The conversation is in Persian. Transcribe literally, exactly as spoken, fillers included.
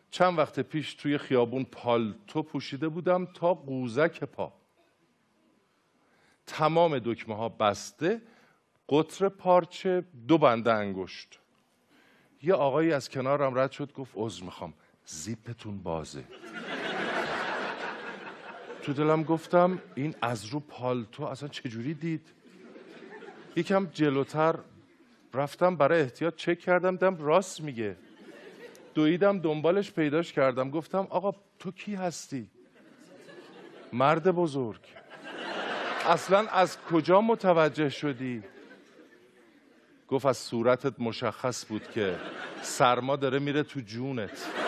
چند وقت پیش توی خیابون پالتو پوشیده بودم تا قوزک پا، تمام دکمه ها بسته، قطر پارچه، دو بنده انگشت. یه آقایی از کنارم رد شد گفت عذر میخوام زیپتون بازه. تو دلم گفتم این از رو پالتو اصلا چجوری دید؟ یکم جلوتر رفتم برای احتیاط چک کردم، دیدم راست میگه. دویدم دنبالش پیداش کردم، گفتم آقا تو کی هستی؟ مرد بزرگ، اصلا از کجا متوجه شدی؟ گفت از صورتت مشخص بود که سرما داره میره تو جونت.